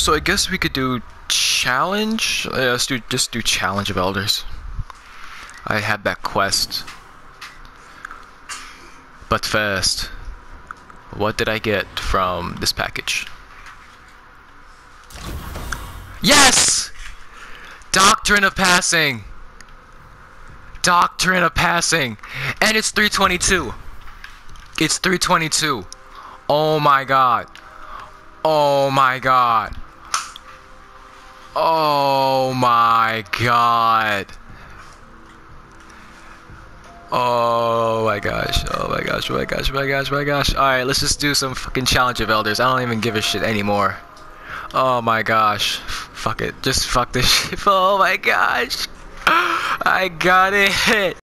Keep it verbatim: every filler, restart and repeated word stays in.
so I guess we could do challenge. Uh, let's do just do challenge of elders. I had that quest. But first, what did I get from this package? Yes! Doctrine of passing. Doctrine of passing. And it's three twenty-two. It's three twenty-two. Oh my god. Oh my god. Oh my god. Oh my gosh. Oh my gosh. Oh my gosh. Oh my gosh. Oh my gosh. Alright, let's just do some fucking challenge of elders. I don't even give a shit anymore. Oh my gosh. Fuck it. Just fuck this shit. Oh my gosh. I got it.